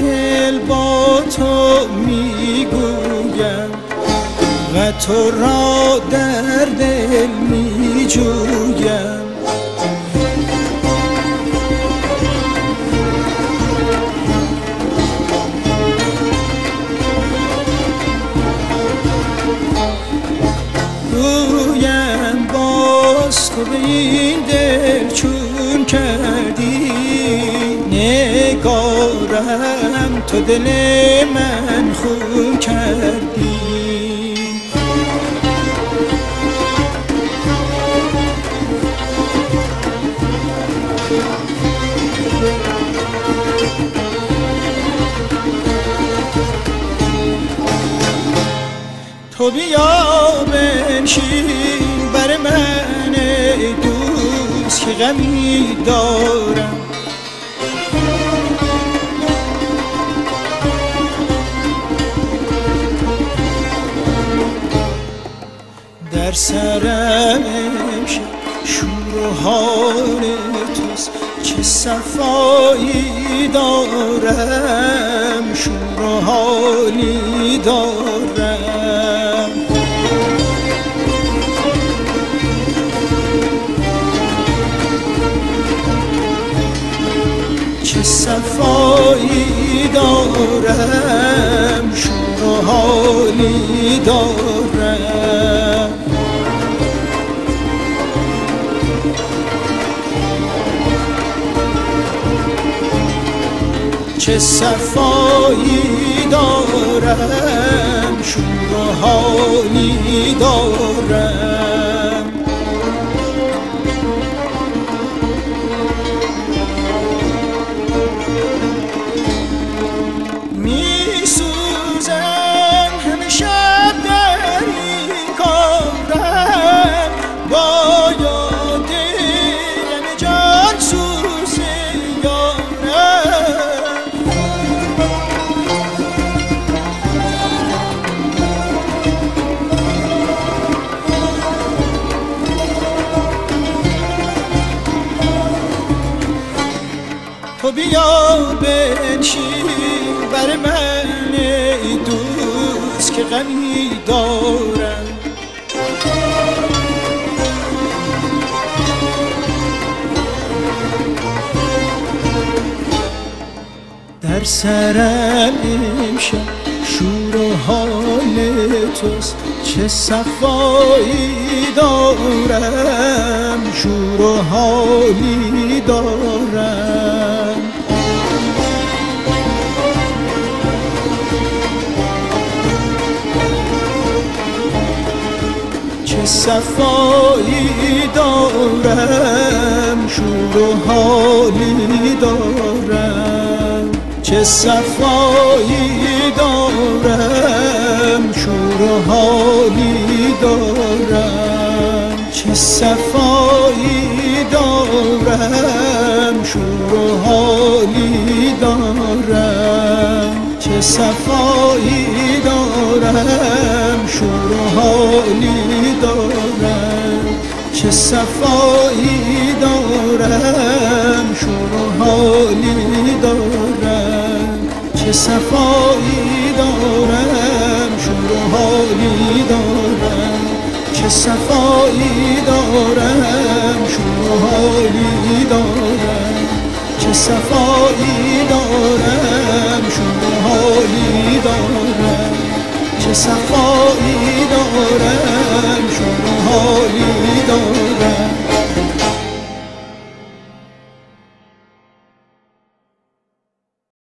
دل با تو میگویم و تو را در دل میجویم. گویم باز تو به این دل چون کردی نگارم، تو دل من خون کردی. تو بیا بنشین بر من ای دوست که غمی دارم. در سرم امشب شور و حال توست، چه صفایی دارم، شور و حالی دارم. چه صفایی دارم، شور و حالی دارم. چه صفایی دارم، شور و حالی دارم. می سوزم همه شب در این کارم، با یاد غم جان سوز یارم. تو بیا بنشین بر من ای دوست که غمی دارم. در سرم امشب شور و حال توست، چه صفایی دارم، شور و حالی دارم. چه صفایی دارم، شور و حالی دارم. چه صفایی دارم، شور و حالی دارم. چه صفایی دارم، شور و حالی دارم. چه صفایی دارم، شور و حالی دارم. چه صفایی دارم، شور و حالی دارم. چه صفایی دارم، شور و حالی دارم. چه صفایی دارم، شور و حالی دارم. چه صفایی دارم، شور و حالی دارم. چه صفایی دارم، شور و حالی